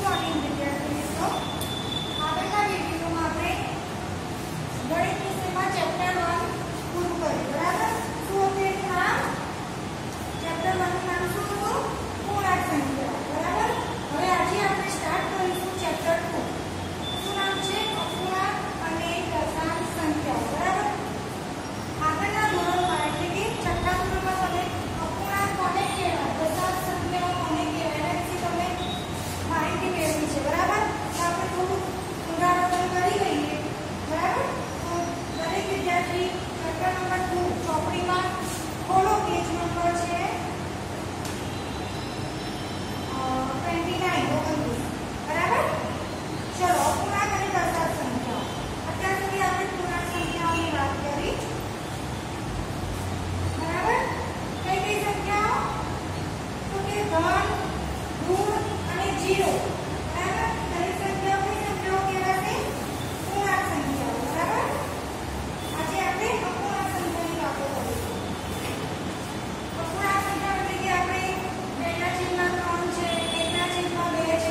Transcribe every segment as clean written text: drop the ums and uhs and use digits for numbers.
Morning વિદ્યાર્થી મિત્રો. આગળના વિડિયોમાં આપણે ગણિત વિષયમાં ચેપ્ટર 1 પૂરું કર્યું. બરાબર? શું હતું એનું નામ? ચેપ્ટર 1 નું નામ શું હતું? પૂર્ણાંક સંખ્યાઓ. બરાબર? હવે આજે આપણે સ્ટાર્ટ કરીશું ચેપ્ટર 2. શું નામ છે? અપૂર્ણાંક અને દશાંશ સંખ્યાઓ. બરાબર? આગળના ધોરણમાં એટલે કે છઠ્ઠા ધોરણમાં તમે અપૂર્ણાંક કોને કહેવાય, દશાંશ સંખ્યાઓ કોને કહેવાય એના વિશે તમે માહિતી મેળવી છે. બરાબર? તો આપણે થોડું પુનરાવર્તન કરી લઈએ. બરાબર? તો દરેક વિદ્યાર્થી ચેપ્ટર નંબર 2 ચોપડીમાં ખોલો. પેજ નંબર છે 29. બરાબર? ચલો, અપૂર્ણાંક અને દશાંશ સંખ્યાઓ. અત્યાર સુધી આપણે પૂર્ણાંક સંખ્યાઓની વાત કરી. બરાબર? કઈ કઈ સંખ્યાઓ? તો કે ધન, ઋણ અને 0. બરાબર? દરેક સંખ્યાઓ કઈ સંખ્યાઓ કહેવાશે? પૂર્ણાંક સંખ્યાઓ. બરાબર? આજે આપણે અપૂર્ણાંક સંખ્યાની વાતો કરીશું. અપૂર્ણાંક સંખ્યા એટલે કે આપણે 2/3 છે, 1/2 છે,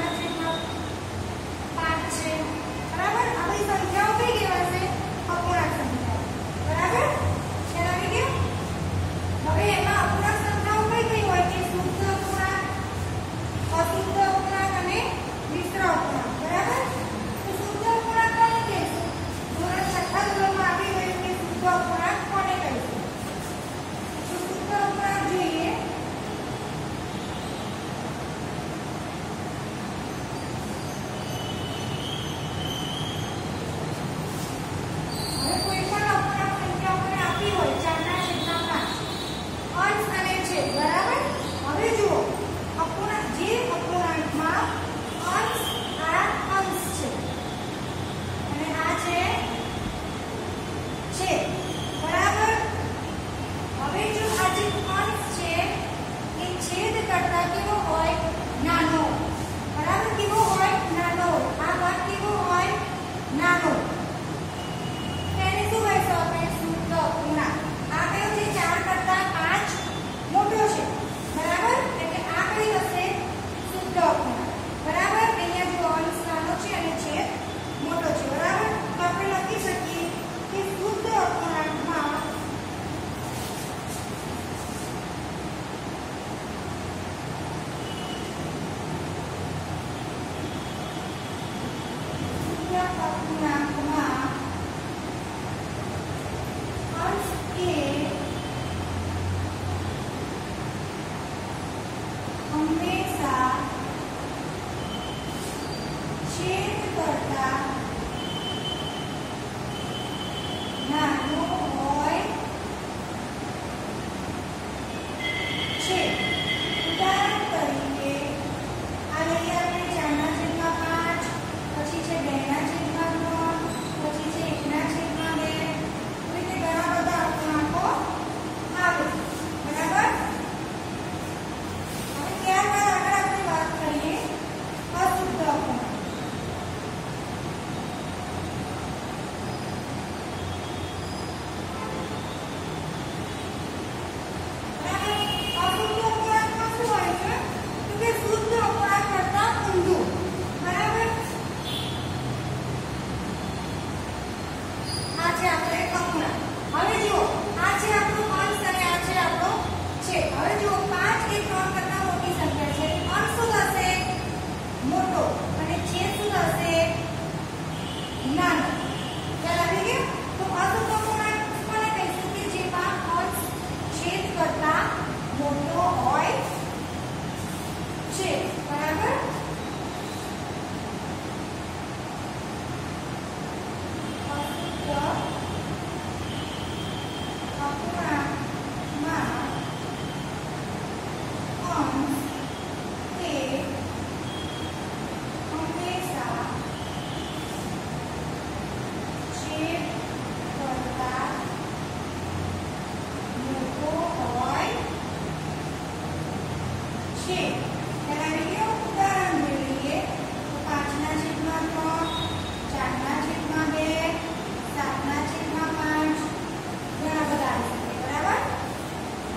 4/5 છે. બરાબર? આ બધી સંખ્યાઓ કઈ કહેવાશે? અપૂર્ણાંક સંખ્યાઓ. બરાબર? ખ્યાલ આવી ગયો? હવે એમાં અપૂર્ણાંક સંખ્યાઓ કઈ કઈ હોય છે? શુદ્ધ અપૂર્ણાંક, અશુદ્ધ અપૂર્ણાંક અને મિશ્ર અપૂર્ણાંક. બરાબર? તો શુદ્ધ અપૂર્ણાંક કોને કહીશું? ધોરણ છઠ્ઠા ધોરણમાં આવી ગયું કે શુદ્ધ અપૂર્ણાંક કોને કહીશું? તો શુદ્ધ અપૂર્ણાંક જોઈએ. હવે કોઈ પણ અપૂર્ણાંક સંખ્યા આપણે આપી હોય 4/5 અંશ અને છેદ. બરાબર? હવે જુઓ, જે અપૂર્ણાંકમાં અંશ, આ અંશ છે અને આ છે છેદ. બરાબર? હવે જો આ જે અંશ છે એ છેદ કરતા કેવો હોય? નાનો. બરાબર? કેવો હોય? નાનો. આ ભાગ કેવો હોય? નાનો. તેને શું કહેશો આપણે? શુદ્ધ અપૂર્ણાંક. આ કયો છે? 4 કરતા 5 મોટો છે. બરાબર? એટલે આ કઈ હશે? શુદ્ધ અપૂર્ણાંક. બરાબર? અહીંયા જો અંશ નાનો છે અને છેદ મોટો છે. બરાબર? તો આપણે લખી શકીએ કે શુદ્ધ અપૂર્ણાંકમાં અંશ એ હંમેશા છેદ કરતા નાનો હોય છે. ઉદાહરણ તરીકે આ લઈએ આપણે 4/5, પછી છે 2/3, પછી છે 1/2. રીતે ઘણા બધા અપૂર્ણાંકો આવે. બરાબર? હવે ત્યારબાદ આગળ આપણે વાત કરીએ અશુદ્ધ અપૂર્ણાંક.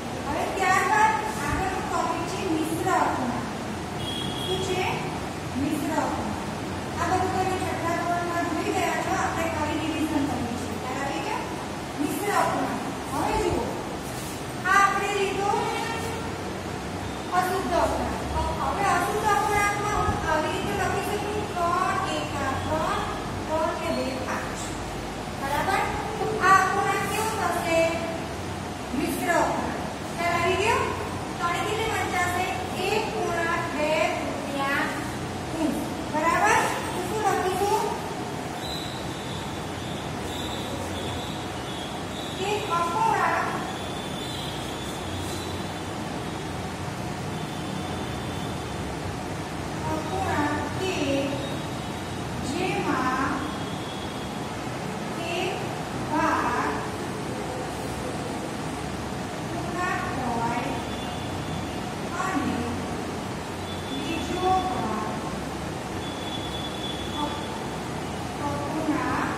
મિશ્ર અશુદ્ધ અપૂર્ણાંક. હવે અશુદ્ધ અપૂર્ણાંકમાં હું આવી રીતે લખી શકું 3 1 3 3 ને 2 5. બરાબર. તો આ અપૂર્ણાંક કેવું થશે? મિશ્ર અપૂર્ણાંક. ખ્યાલ આવી ગયો? 3 કેટલી વંચાશે? 1/2 બરાબર. તો શું લખીશું કે અપૂર્ણાંક કે જેમાં એક ભાગ પૂર્ણાંક હોય અને બીજો ભાગ અપૂર્ણાંક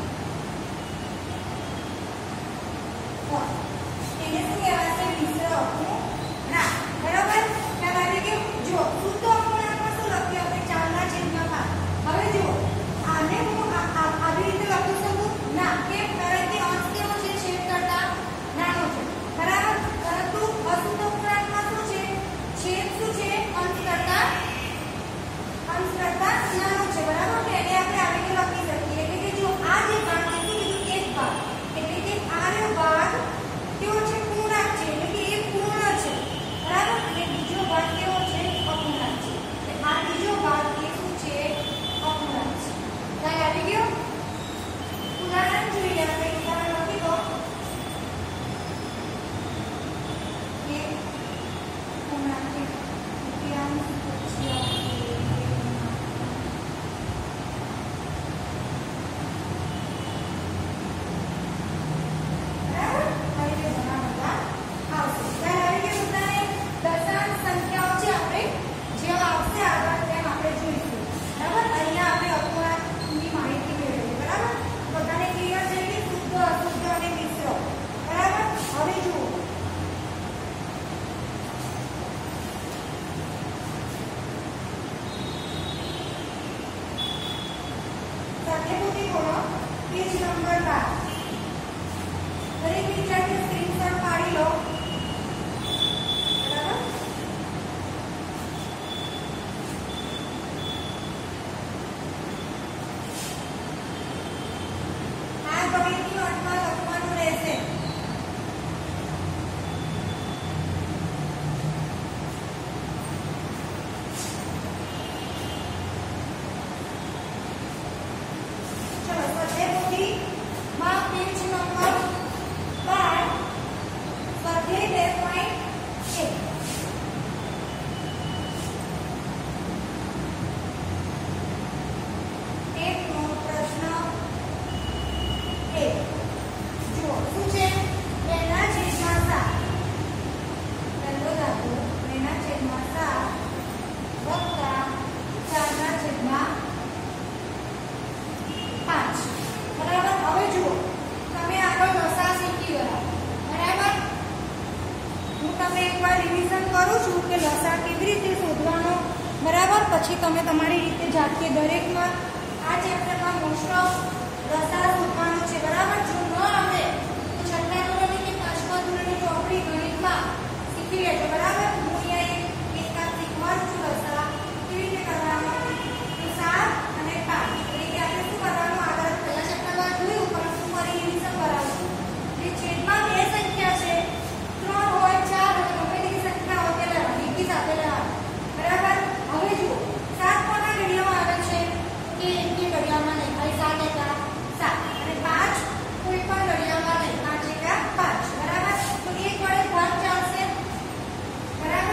હોય. એને શું કહેવાશે? મિશ્ર અપૂર્ણાંક. બરાબર. ખ્યાલ આવી ગયો? જો શુદ્ધ અપૂર્ણાંકમાં શું લખ્યું આપણે? 4/5. હવે જુઓ આને હું આવી રીતે લખી શકું ના, કેમ? કારણ કે અંશ કેવો છે? છેદ કરતા નાનો છે. બરાબર. પરંતુ અશુદ્ધ અપૂર્ણાંકમાં શું છે? છેદ શું છે? અંશ કરતા નાનો છે. બરાબર. તો એને આપણે આવી રીતે લખી શકીએ એટલે કે જો આ જે ભાગ છે શું કીધું? એક ભાગ. એટલે કે આ ભાગ કેવો છે? પૂર્ણાંક છે. એટલે કે એ પૂર્ણ છે. બરાબર. અને બીજો ભાગ કેવો છે? અપૂર્ણાંક છે. એટલે આ બીજો ભાગ એ શું છે? અપૂર્ણાંક છે. ખ્યાલ આવી ગયો? ઉદાહરણ જોઈએ આપણે. ઉદાહરણ લખી દો કે પૂર્ણાંક તૃતીયાંશ પેજ નંબર 12. દરેક વિદ્યાર્થી સ્ક્રીનશોટ પાડી લો. બરાબર. આ ગણિતની નોટમાં લખવાનું રહેશે. બરાબર. પછી તમે તમારી રીતે જાતે દરેકમાં આ ચેપ્ટરમાં મોસ્ટ ઓફ લસા શોધવાનો છે. બરાબર. જો ન આવે તો છઠ્ઠા ધોરણની કે પાંચમા ધોરણની ચોપડી ગણિતમાં શીખી લેજો. બરાબર. હું અહીંયા એક કામ શીખવાડું છું. લસા કેવી રીતે કરવાનો? 7 અને 5 એટલે આપણે શું કરવાનું? આગળ પહેલા ચેપ્ટરમાં જોયું પરંતુ ફરી રિવિઝન કરાવશું. જે છેદમાં બે સંખ્યા છે 3 હોય 4 હોય ગમે તેની સંખ્યા હોય તે લેવાની એકી સાથે લેવાની. બરાબર. હવે જુઓ 7 કોના ઘડિયામાં આવે છે? કે એકી ઘડિયામાં નહીં. ખાલી 7 એકા 7 અને 5 કોઈ પણ ઘડિયામાં નહીં. 5 એકા 5. બરાબર. તો એક વડે ભાગ ચાલશે. બરાબર.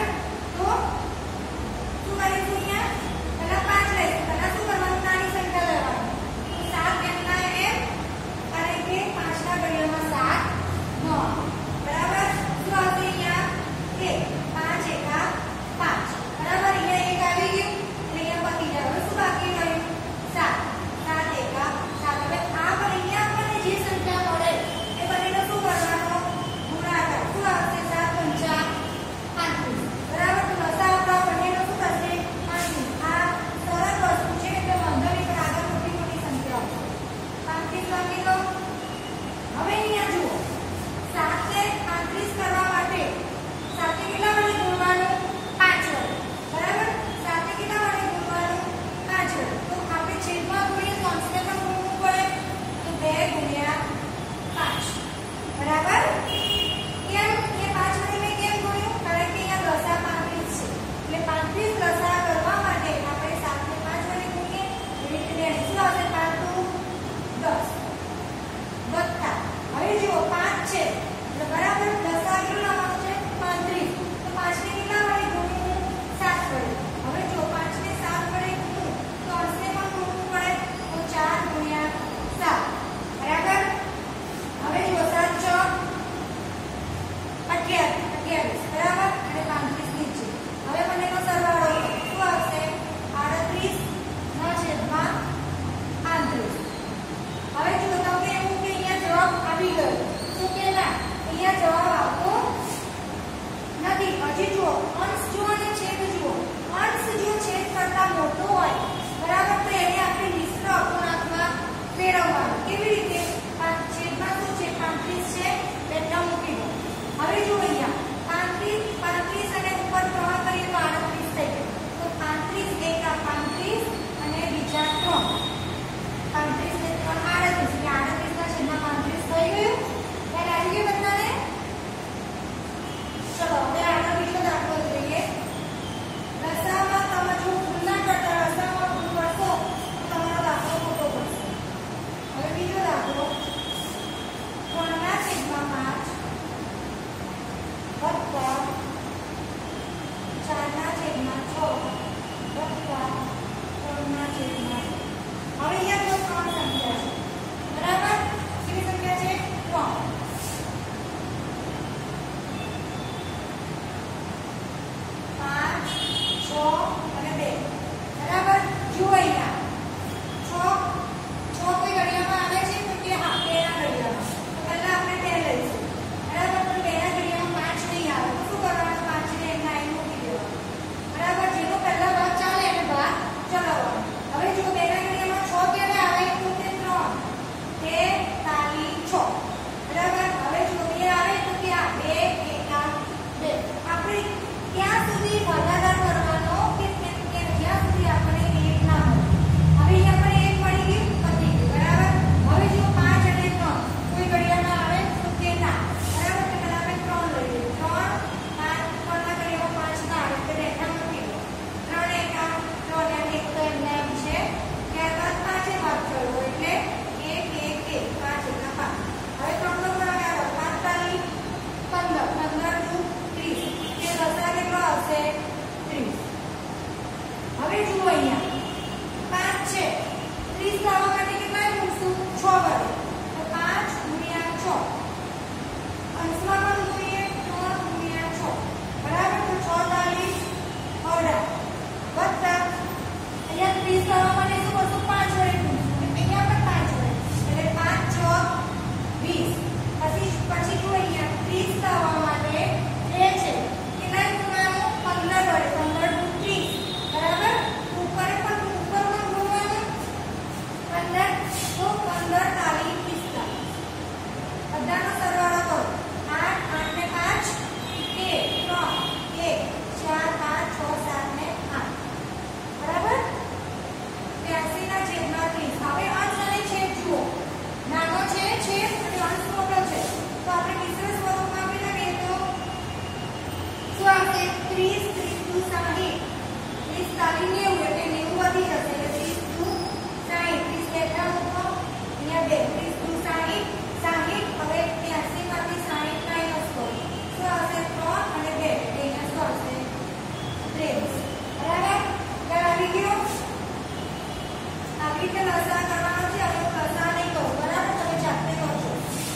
લસા કરવાનો છે. હવે હું લસા નહીં કરું, બરાબર? તમે જાતે કરજો.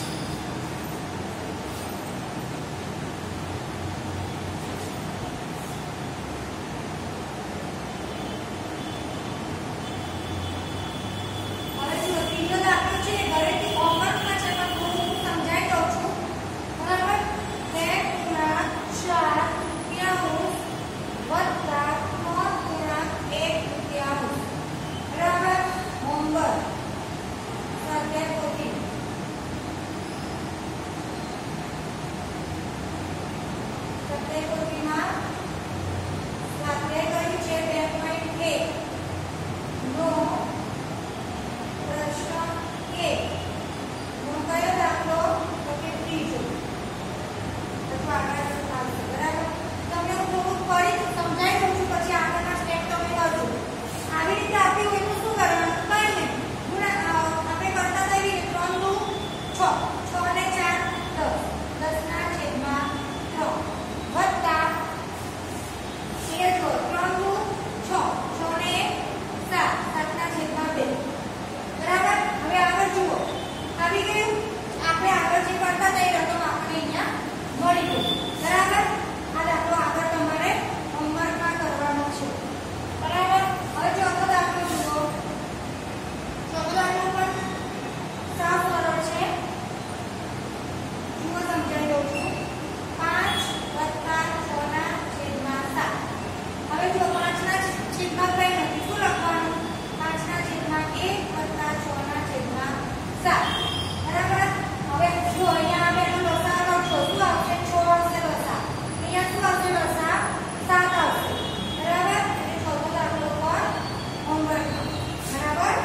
હવે જો ત્રીજો દાખલો છે ઘરેથી હોમવર્કમાં છે, પણ થોડું હું સમજાવી દઉં છું, બરાબર? 2 ગુણ્યા 4 તૃતીયાંશ વત્તા 3 ગુણ્યા 1 તૃતીયાંશ, બરાબર? હોમવર્ક સ્વાધ્યાય પોથી સ્વાધ્યાય પોથીમાં સ્વાધ્યાય કર્યું છે 2.1 નો પ્રશ્ન 1 નો કયો દાખલો? તો કે ત્રીજો. અથવા આગળ ચાલશે, બરાબર? તમને હું થોડુંક ફરી સમજાવી દઉં છું, પછી આગળના સ્ટેપ તમે કરજો. આવી રીતે આપ્યું હોય તો શું કરવાનું? કંઈ નહીં, આપણે કરતા હતા એવી રીતે 3 દુ 6, 6 ને 4 10, 10 ના છેદમાં 3 વત્તા એ જો 3 દુ 6, 6 ને 7, 7 ના છેદમાં 2, બરાબર? હવે આગળ જુઓ, આવી ગયું. આપણે આગળ જે કરતા હતા એ રકમ આપણે અહીંયા મળી ગઈ, બરાબર? આ દાખલો આગળ તમારે હોમવર્કમાં કરવાનો છે, બરાબર? હવે ચોથો દાખલો જુઓ. ચોથો દાખલો પણ સાવ સરળ છે. જુઓ, સમજાવી દઉં છું. 5 વત્તા 6 ના છેદમાં 7. હવે જો 5 ના છેદમાં કંઈ નથી, શું લખવાનું? 5 ના છેદમાં 1 વત્તા 6 ના છેદમાં 7, બરાબર? હવે જો અહીંયા આપણે એનો લસા લખશો, શું આવશે? 6 આવશે લસા. અહીંયા શું આવશે લસા? 7 આવશે, બરાબર? એટલે ચોથો દાખલો પણ હોમવર્કમાં, બરાબર?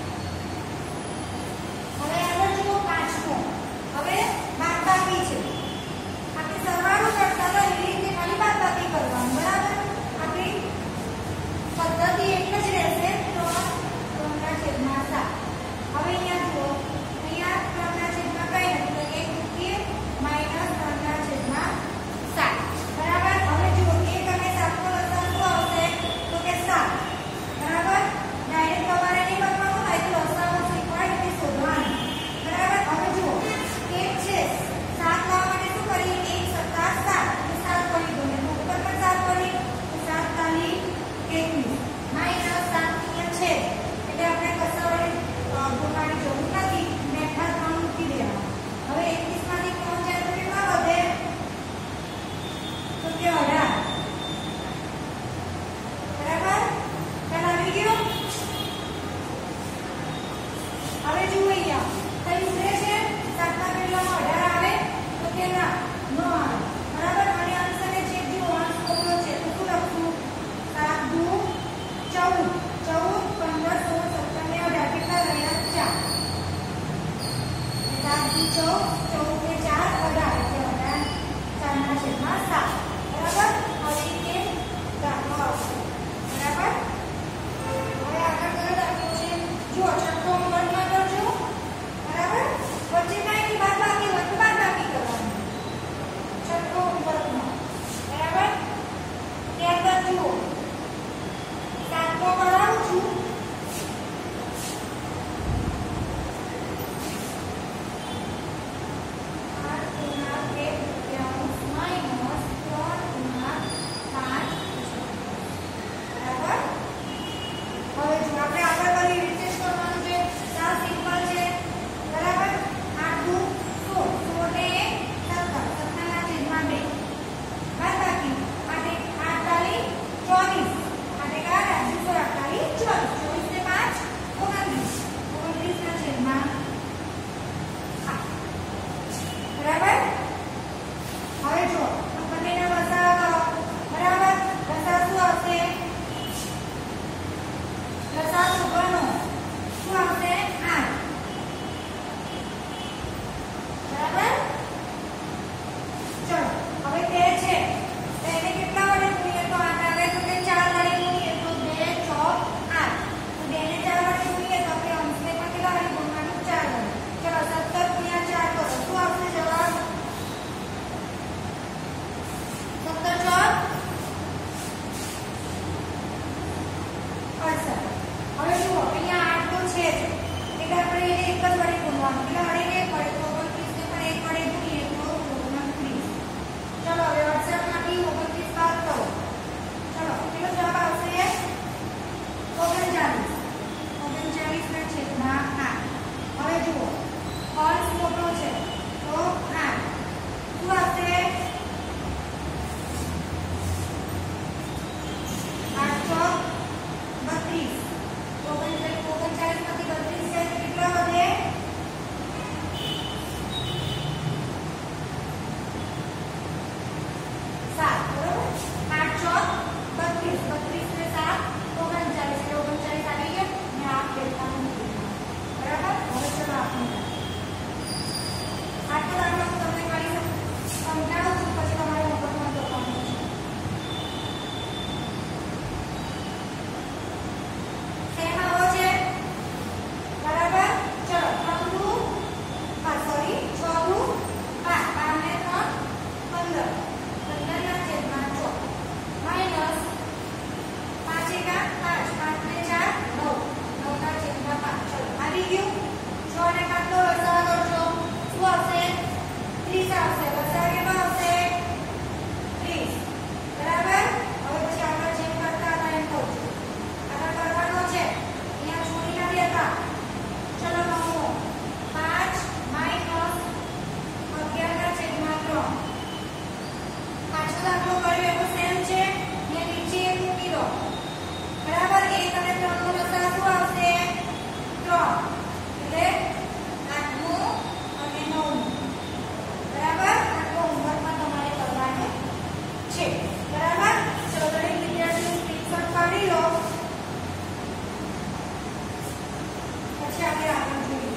હવે આગળ જુઓ પાંચમો. હવે બાદબાકી છે. આપણે સરવાળો કરતા હતા એવી રીતે ખાલી બાદબાકી કરવાનું, બરાબર? આપણી પદ્ધતિ એક જ રહેશે. 3 ના છેદમાં 7. હવે અહીંયા જુઓ, અહીંયા 3 ના છેદમાં કંઈ નથી, તો 1 મૂકીએ માઈનસ 3 ના છેદમાં 7, બરાબર? હવે જુઓ 1 અને 7 નો લસા શું આવશે? તો કે 7, બરાબર? ડાયરેક્ટ તમારે નહીં કરવાનું, આ તો લસાઅ શીખવાય એટલે શોધવાનું, બરાબર? હવે જુઓ 1 છે, 7 લાવવા માટે શું કરીએ? 1 સત્તા 7, 7 કરી દો ને ઉપર પણ 7 કરી, 7 તાલી 21 માઈનસ 7 અહીંયા છે એટલે આપણે કશા વડે ગોઠવવાની જરૂર નથી, મેથડ 3 મૂકી દેવા. હવે 21 માંથી 3 જાય તો કેટલા વધે? તો કે 18, બરાબર? ખ્યાલ આવી ગયો? હવે જુઓ અહીંયા કઈ ઉતરે છે? 7 ના કેટલામાં 18 આવે? તો કે ના, ન આવે, બરાબર? અને અંશ અને છેદ જો અંશ ખોટો છે તો શું લખશું? 7 દુ 14, 14 15 16 17 ને 18 કેટલા રહ્યા? 4. 7 દુ 14, 14 ને 4 18 એટલે 4 ના છેદમાં 7, બરાબર? આવી રીતે દાખલો આવશે, બરાબર? હવે આગળ કયો દાખલો છે? જુઓ, છઠ્ઠો હોમવર્કમાં કરજો, બરાબર? વચ્ચે કાંઈ બાદબાકી હોય તો બાદબાકી કરવાની. છઠ્ઠો હોમવર્કમાં, બરાબર? ત્યારબાદ જુઓ, 7મો કરાવું છું. સમજી લો પછી આપણે આગળ જોઈએ.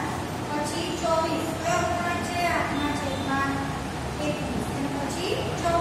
પછી 24 કયો અપૂર્ણાંક છે 8 ના છેદમાં 21 અને પછી 24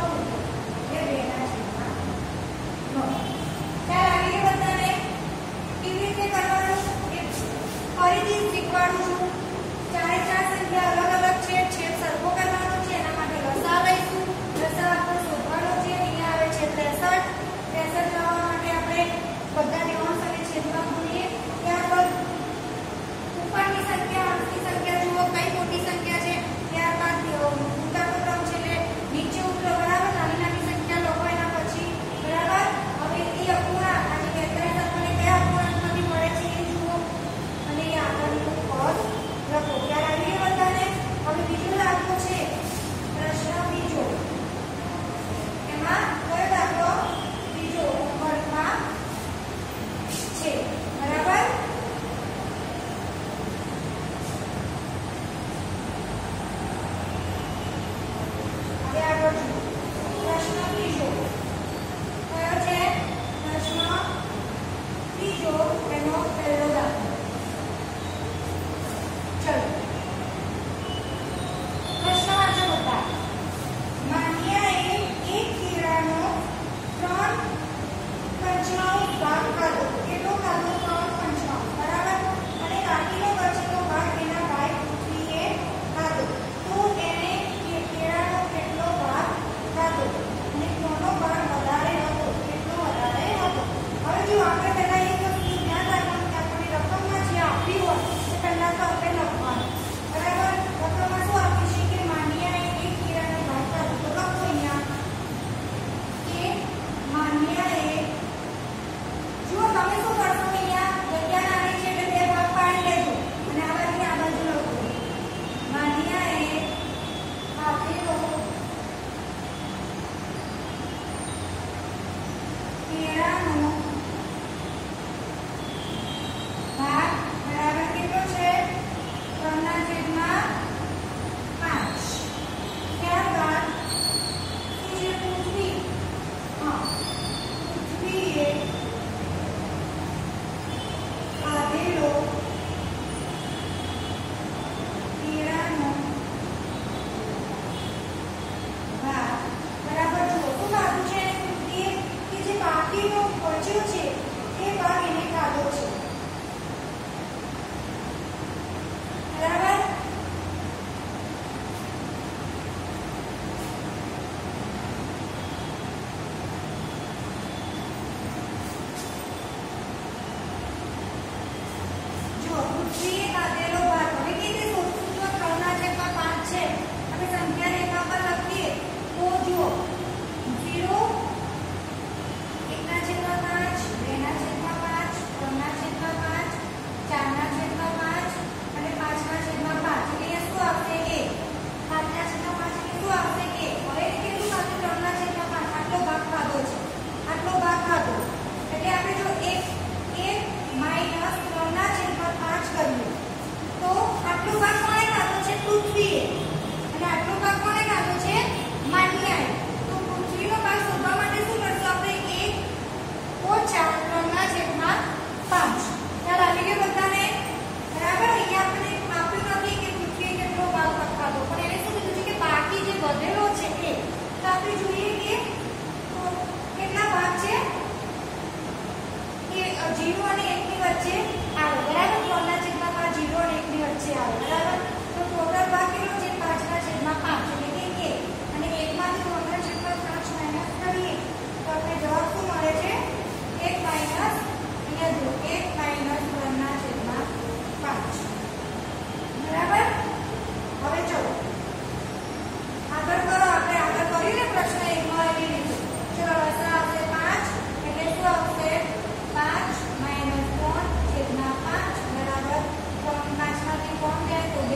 0 અને 1 ની વચ્ચે આવે બરાબર 3 ના છેદમાં 5 0 અને 1 ની વચ્ચે આવે બરાબર તો ટોટલ ભાગ કેટલો છે 5 ના છેદમાં 5 એટલે કે 1 અને 1 માંથી 3 ના છેદમાં 5 માઈનસ કરીએ તો આપણે જવાબ શું મળે છે 1 માઈનસ અહીંયા જો 1 માઈનસ 3 ના છેદમાં 5 બરાબર હવે ચલો આગળ કરો આપણે આગળ કર્યું ને પ્રશ્ન 1 માં એવી રીતે ચલો લસા આવશે 5 એટલે શું આવશે 5 - 3 છેદમાં 5 બરાબર 5 માંથી 3 જાય તો 2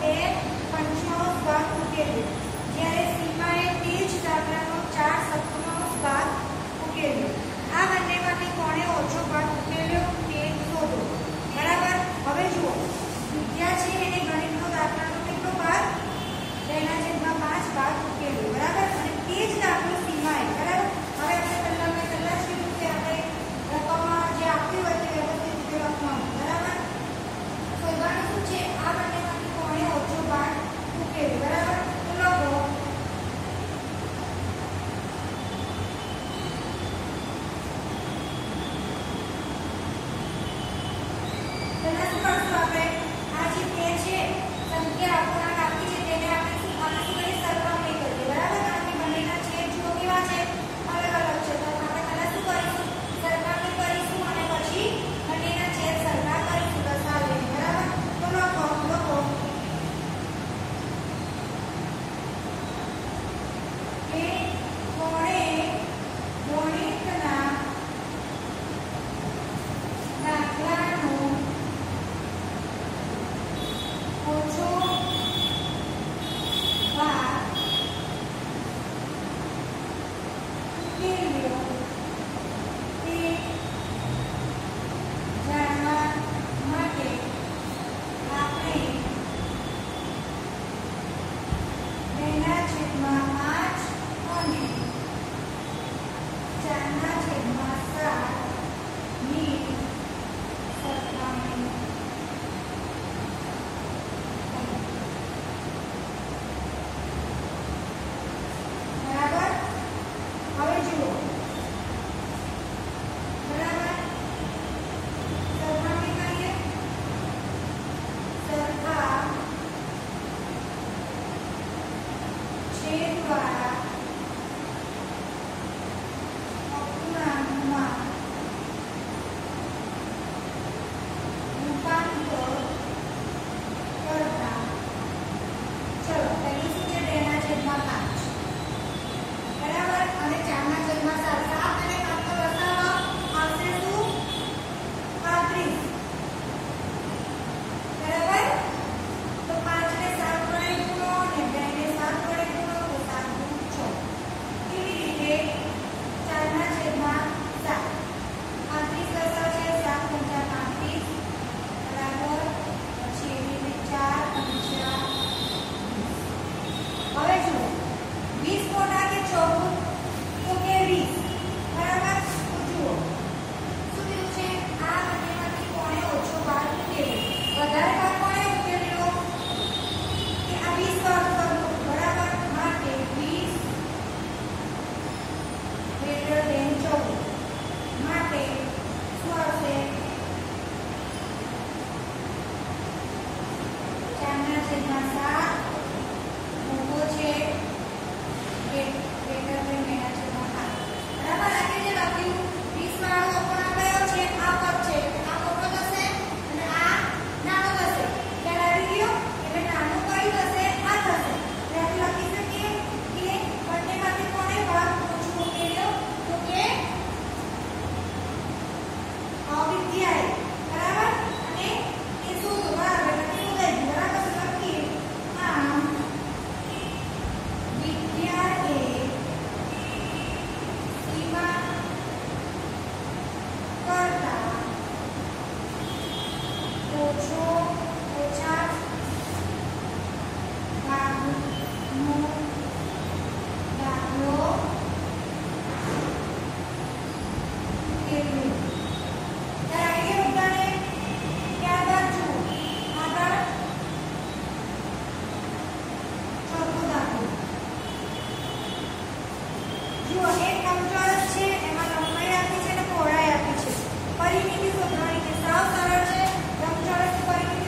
બે પંચમાંશ ભાગ ઉકેલ્યો, જ્યારે સીમાએ તે જ દાખલાનો 4 સપ્તમાંશ ભાગ ઉકેલ્યો. આ બંનેમાંથી કોણે ઓછો ભાગ ઉકેલ્યો તે શોધો. બરાબર. હવે જુઓ, વિદ્યા છે એને ગણિતનો દાખલાનો કેટલો ભાગ 2/5 ભાગ ઉકેલ્યો. બરાબર. અને તે જ દાખલો સીમાએ. બરાબર. હવે આપણે પહેલા જ કીધું કે આપણે રકમમાં જે આપ્યું હોય તે વ્યવસ્થિત રીતે લખવાનું. બરાબર. શોધવાનું શું છે? આ બંનેમાંથી કોણે ઓછો ભાગ ઉકેલ્યો. બરાબર. તો લખો. પહેલા શું કરશું આપણે? આ જે બે છે સંખ્યા અપૂર્ણાંક આપી છે તેને આપણે શું કરીએ? સરખામણી કરીએ. બરાબર. કારણ કે બંનેના છેદ જુઓ કેવા છે, અલગ અલગ છે. તો આપણે પહેલા શું કરીશું? સરખામણી કરીશું અને પછી બંનેના છેદ સરખા કરીશું દર્શાવીને. બરાબર. તો લખો કે કોણે ગણિતના દાખલાનો ઓછો ભાગ ઉકેલ્યો તે જાણવા માટે આપણે 2/5 અને 4/7 ની સરખામણી. બરાબર. હવે જુઓ. બરાબર. સરખામણી કરીએ. સરખા છેદવાળા અપૂર્ણાંકમાં રૂપાંતર કરતા. ચલો, પહેલું શું છે? 2/5. બરાબર. અને 4/7. 7 અને 5 નો લસાઅ આવશે શું? 35. બરાબર. તો 5 ને 7 વડે ગુણો અને 2 ને 7 વડે ગુણો તો 7 × 6. કેવી રીતે? 4/7. 35 લસાઅ છે. 7 × 35. બરાબર. પછી એવી રીતે 4 અને 4. હવે જુઓ, 20 મોટા કે 14? તો કે 20. બરાબર. તો જુઓ શું કીધું છે? આ બંનેમાંથી કોણે ઓછો ભાગ ઉકેલ્યો? વધારે ભાગ કોણે ઉકેલ્યો? કે આ 20 ભાગ કરવો. બરાબર. માટે 20 > 14 માટે શું આવશે? 4/7 મોટો છે કે greater than 2/5. બરાબર. આ જે લખ્યું 20 વાળો અપૂર્ણાંક કયો છે? આ પદ છે. આ મોટો થશે અને આ નાનો થશે. ખ્યાલ આવી ગયો? એટલે નાનું કયું થશે? આ થશે. એટલે આપણે લખી શકીએ કે બંનેમાંથી કોણે ભાગ ઓછો ઉકેલ્યો? તો કે અવિદ્યાએ. બરાબર. અને એ શોધો. બરાબર. એટલે શોધાઈ ગયું. બરાબર. તો લખીએ. આમ વિદ્યાએ સીમા કરતા ઓછા ભાગનો દાખલો ઉકેલ્યો. ત્યારે એ બધાને ત્યારબાદ જુઓ. આગળ ચોથો દાખલો. જુઓ, એક લંબચોરસ છે. એમાં લંબાઈ આપી છે અને પહોળાઈ આપી છે. પરિમિતિ શોધવાની છે. સાવ સરળ છે. લંબચોરસની પરિમિતિ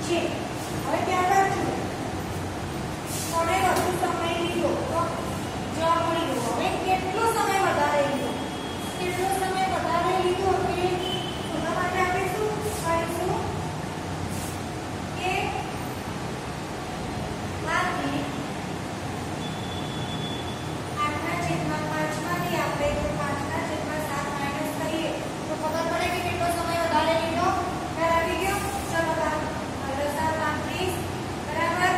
છે. હવે ત્યારબાદ જુઓ કોને વધુ સમય લીધો તો જવાબ મળી ગયો. હવે કેટલો સમય વધારે લીધો, કેટલો સમય વધારે લીધો કે શોધવા માટે આપણે શું કરીશું કે આથી 8/5 માંથી આપણે જો 5/7 માઈનસ કરીએ તો ખબર પડે કે કેટલો સમય વધારે લીધો. ખ્યાલ આવી ગયો? ચલો લસા 35 બરાબર.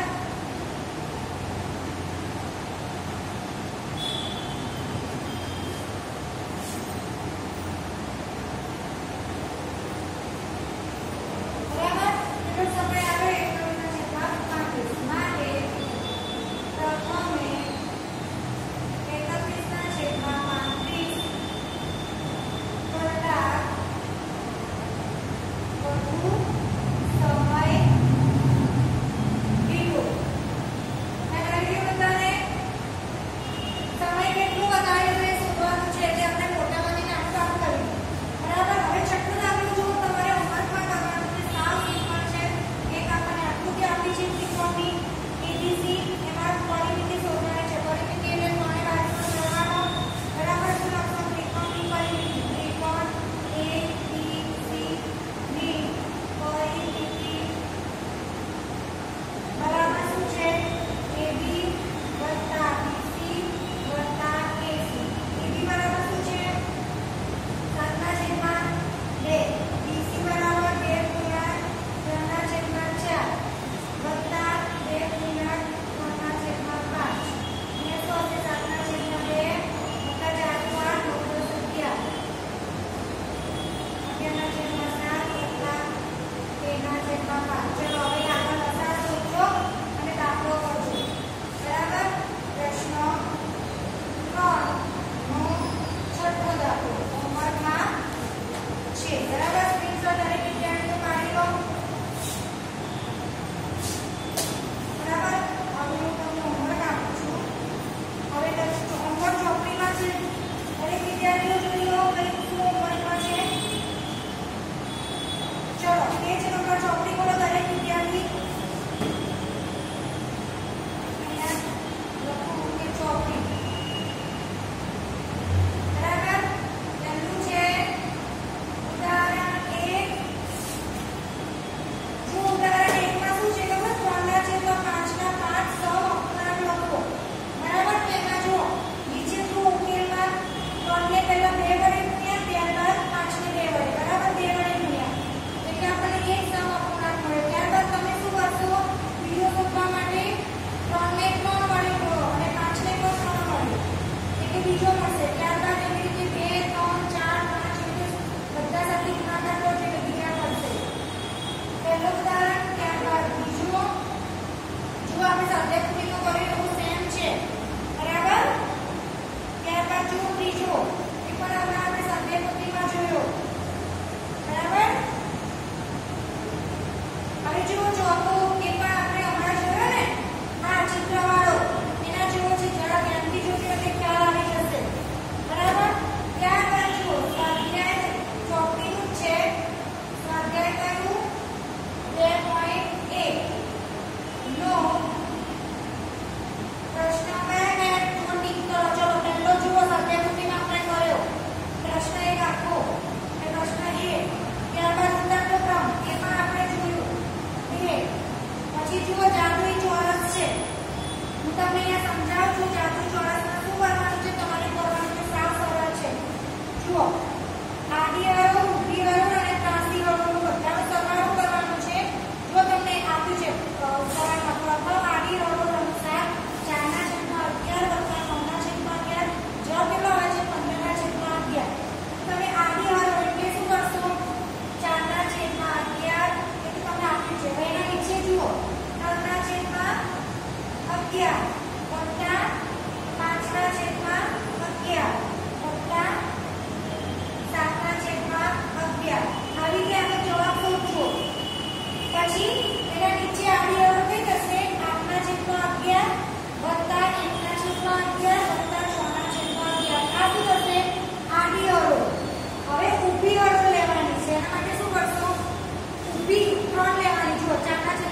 ઊભી હરોળ લેવાની છે. એના માટે શું કરશો? ઊભી 3 લેવાની. જુઓ 4/7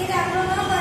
એ દાખલો ન